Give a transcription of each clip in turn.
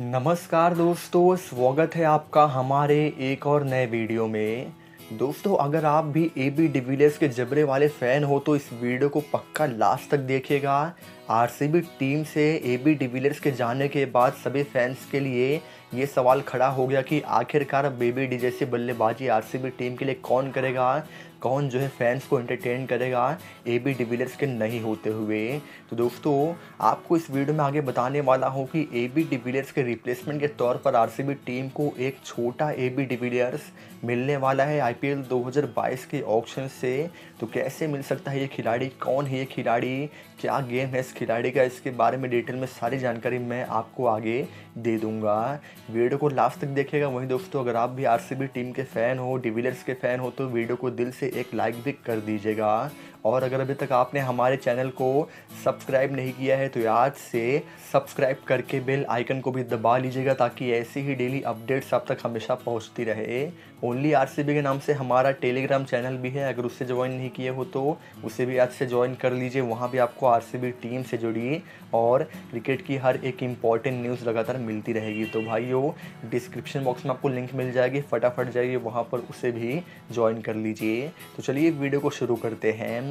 नमस्कार दोस्तों, स्वागत है आपका हमारे एक और नए वीडियो में। दोस्तों, अगर आप भी एबी डिविलियर्स के जबरे वाले फ़ैन हो तो इस वीडियो को पक्का लास्ट तक देखिएगा। आरसीबी टीम से एबी डिविलियर्स के जाने के बाद सभी फैंस के लिए ये सवाल खड़ा हो गया कि आखिरकार अब एबी डी जैसी बल्लेबाजी आरसीबी टीम के लिए कौन करेगा, कौन जो है फैंस को एंटरटेन करेगा एबी डिविलियर्स के नहीं होते हुए। तो दोस्तों, आपको इस वीडियो में आगे बताने वाला हूँ कि एबी डिविलियर्स के रिप्लेसमेंट के तौर पर आरसीबी टीम को एक छोटा एबी डिविलियर्स मिलने वाला है आईपीएल 2022 के ऑक्शन से। तो कैसे मिल सकता है ये खिलाड़ी, कौन है ये खिलाड़ी, क्या गेम है इस खिलाड़ी का, इसके बारे में डिटेल में सारी जानकारी मैं आपको आगे दे दूंगा। वीडियो को लास्ट तक देखिएगा। वहीं दोस्तों, अगर आप भी आरसीबी टीम के फ़ैन हो, डिविलियर्स के फ़ैन हो तो वीडियो को दिल से एक लाइक भी कर दीजिएगा। और अगर अभी तक आपने हमारे चैनल को सब्सक्राइब नहीं किया है तो आज से सब्सक्राइब करके बेल आइकन को भी दबा लीजिएगा ताकि ऐसी ही डेली अपडेट्स आप तक हमेशा पहुंचती रहे। ओनली आरसीबी के नाम से हमारा टेलीग्राम चैनल भी है, अगर उससे ज्वाइन नहीं किए हो तो उसे भी आज से ज्वाइन कर लीजिए। वहाँ भी आपको आरसीबी टीम से जुड़ी और क्रिकेट की हर एक इम्पॉर्टेंट न्यूज़ लगातार मिलती रहेगी। तो भाइयों, डिस्क्रिप्शन बॉक्स में आपको लिंक मिल जाएगी, फटाफट जाइए वहाँ पर उसे भी ज्वाइन कर लीजिए। तो चलिए वीडियो को शुरू करते हैं।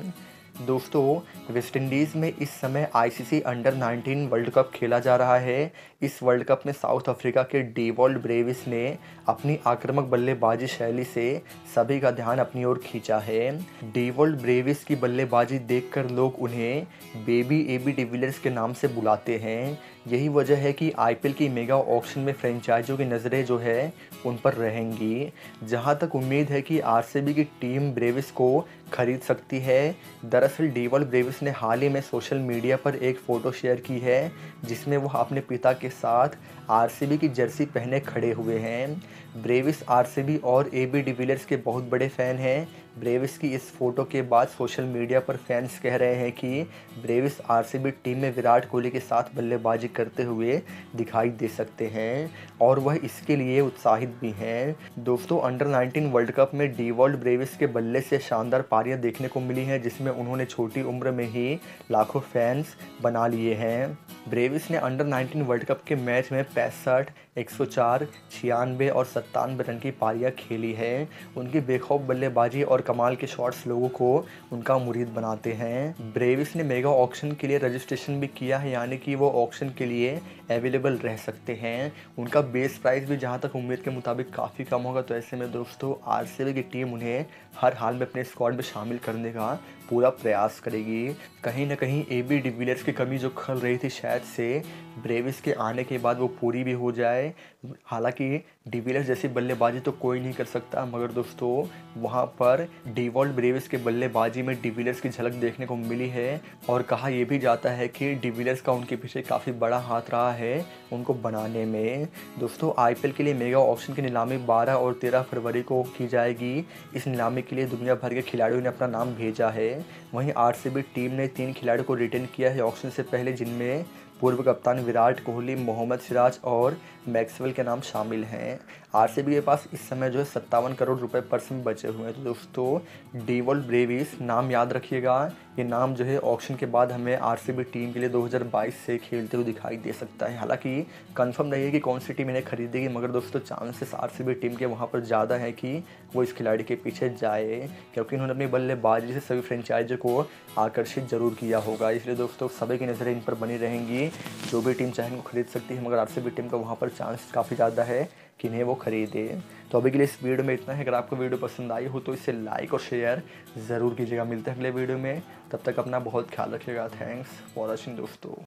दोस्तों, वेस्ट इंडीज़ में इस समय आईसीसी अंडर 19 वर्ल्ड कप खेला जा रहा है। इस वर्ल्ड कप में साउथ अफ्रीका के डेवॉल्ट ब्रेविस ने अपनी आक्रामक बल्लेबाजी शैली से सभी का ध्यान अपनी ओर खींचा है। डेवॉल्ट ब्रेविस की बल्लेबाजी देखकर लोग उन्हें बेबी एबी डिविलियर्स के नाम से बुलाते हैं। यही वजह है कि आईपीएल की मेगा ऑक्शन में फ्रेंचाइजों की नज़रें जो है उन पर रहेंगी। जहां तक उम्मीद है कि आरसीबी की टीम ब्रेविस को खरीद सकती है। दरअसल डेवॉल्ट ब्रेविस ने हाल ही में सोशल मीडिया पर एक फ़ोटो शेयर की है जिसमें वह अपने पिता के साथ आरसीबी की जर्सी पहने खड़े हुए हैं। ब्रेविस आरसीबी और एबी डिविलियर्स के बहुत बड़े फ़ैन हैं। ब्रेविस की इस फोटो के बाद सोशल मीडिया पर फैंस कह रहे हैं कि ब्रेविस आरसीबी टीम में विराट कोहली के साथ बल्लेबाजी करते हुए दिखाई दे सकते हैं और वह इसके लिए उत्साहित भी हैं। दोस्तों, अंडर 19 वर्ल्ड कप में डेवॉल्ट ब्रेविस के बल्ले से शानदार पारियां देखने को मिली हैं जिसमें उन्होंने छोटी उम्र में ही लाखों फैंस बना लिए हैं। ब्रेविस ने अंडर 19 वर्ल्ड कप के मैच में 65, 104, 96 और 97 रन की पारियां खेली हैं। उनकी बेखौफ बल्लेबाजी और कमाल के शॉट्स लोगों को उनका मुरीद बनाते हैं। ब्रेविस ने मेगा ऑक्शन के लिए रजिस्ट्रेशन भी किया है, यानी कि वो ऑक्शन के लिए अवेलेबल रह सकते हैं। उनका बेस प्राइस भी जहां तक उम्मीद के मुताबिक काफ़ी कम होगा। तो ऐसे में दोस्तों, आरसीबी की टीम उन्हें हर हाल में अपने स्क्वाड में शामिल करने का पूरा प्रयास करेगी। कहीं ना कहीं एबी डिविलियर्स की कमी जो खल रही थी, शायद से ब्रेविस के आने के बाद वो पूरी भी हो जाए। हालांकि डिविलियर्स जैसी बल्लेबाजी तो कोई नहीं कर सकता, मगर दोस्तों वहाँ पर डेवॉल्ट ब्रेविस के बल्लेबाजी में डिविलियर्स की झलक देखने को मिली है और कहा यह भी जाता है कि डिविलियर्स का उनके पीछे काफ़ी बड़ा हाथ रहा है उनको बनाने में। दोस्तों, आईपीएल के लिए मेगा ऑक्शन की नीलामी 12 और 13 फरवरी को की जाएगी। इस नीलामी के लिए दुनिया भर के खिलाड़ियों ने अपना नाम भेजा है। वहीं आरसीबी टीम ने 3 खिलाड़ियों को रिटेन किया है ऑक्शन से पहले, जिनमें पूर्व कप्तान विराट कोहली, मोहम्मद सिराज और मैक्सवेल के नाम शामिल हैं। आरसीबी के पास इस समय जो है 57 करोड़ रुपए पर्स में बचे हुए हैं। तो दोस्तों, डेवॉल्ट ब्रेविस नाम याद रखिएगा, ये नाम जो है ऑक्शन के बाद हमें आरसीबी टीम के लिए 2022 से खेलते हुए दिखाई दे सकता है। हालांकि कंफर्म नहीं है कि कौन सी टीम इन्हें खरीदेगी, मगर दोस्तों चांसेस आरसीबी टीम के वहाँ पर ज़्यादा है कि वो इस खिलाड़ी के पीछे जाए, क्योंकि उन्होंने अपनी बल्लेबाजी से सभी फ्रेंचाइजों को आकर्षित जरूर किया होगा। इसलिए दोस्तों, सभी की नज़रें इन पर बनी रहेंगी। जो भी टीम चाहे इनको खरीद सकती है, मगर आरसीबी टीम का वहाँ पर चांस काफ़ी ज़्यादा है कि इन्हें वो खरीदे। तो अभी के लिए इस वीडियो में इतना है। अगर आपको वीडियो पसंद आई हो तो इसे लाइक और शेयर ज़रूर कीजिएगा। मिलते हैं अगले वीडियो में, तब तक अपना बहुत ख्याल रखिएगा। थैंक्स फॉर वॉचिंग दोस्तों।